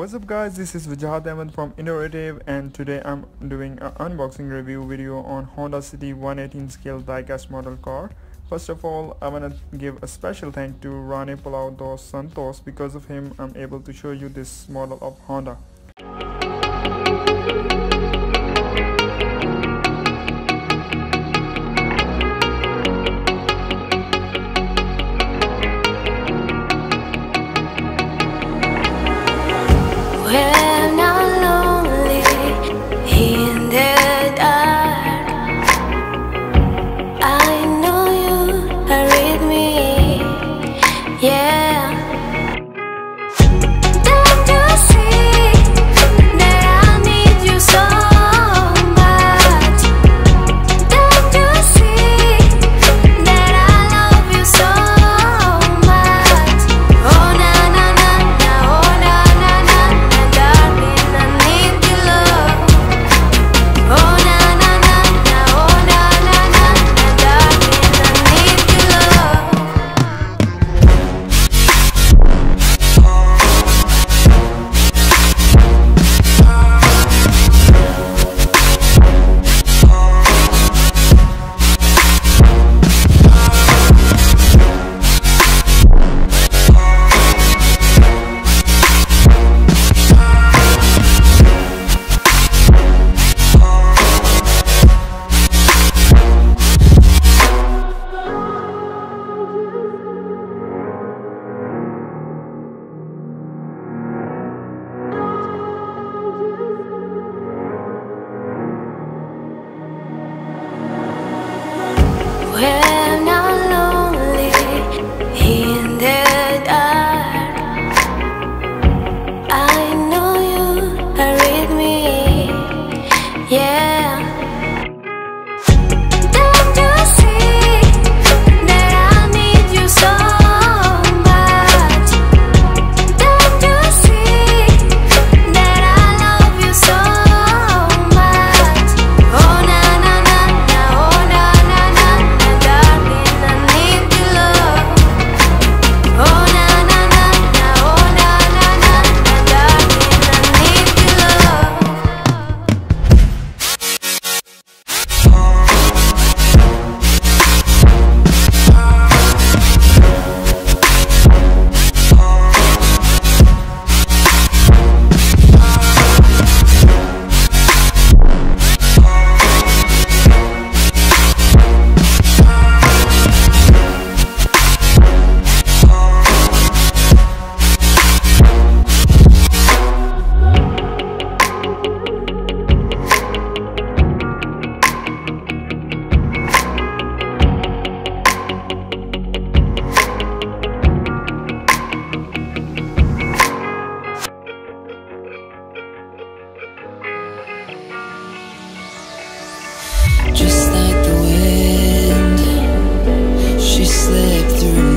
What's up guys, this is Vijay Ahmed from InnoRative, and today I'm doing an unboxing review video on Honda City 118 scale diecast model car. First of all, I want to give a special thank to Renê Santos. Because of him I'm able to show you this model of Honda. When I'm lonely in the dark, I know you are with me, yeah. Don't you see that I need you so much? Don't you see that I love you so much? Oh na na na na, oh na na na na, darling, I need your love. Oh na na na na, oh na na na na, darling, I need your love. When I'm lonely in the dark, I know you are with me, yeah. Don't you see that I need you so much? Don't you see that I love you so much? Oh na na na na, oh na na na na, darling, I need your love. Oh na na na na, oh na na na na, darling, I need your love. Just like the wind, she slipped through